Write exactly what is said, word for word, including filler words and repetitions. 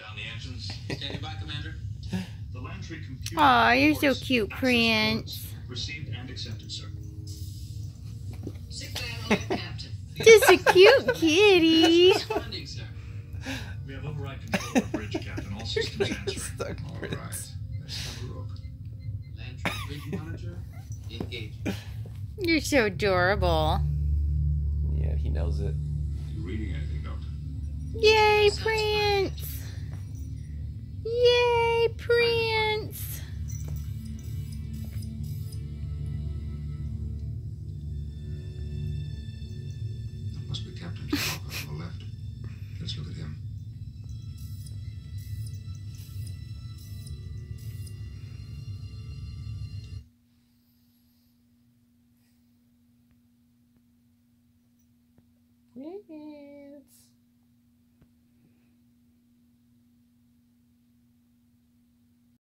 Down the engines. Standing by, Commander. The Lantry computer. Aw, you're so cute, Prince. Received and accepted, sir. Sick man, Captain. Just a cute kitty. Responding, sir. We have override control of the bridge, Captain. All systems answering. Stuck All Prince. right. Let's have a look. Lantry bridge monitor. Engage. You're so adorable. Yeah, he knows it. You reading anything, Doctor? Yay, Prince. Yay, Prince. That must be Captain Talbot on the left. Let's look at him. Yeah.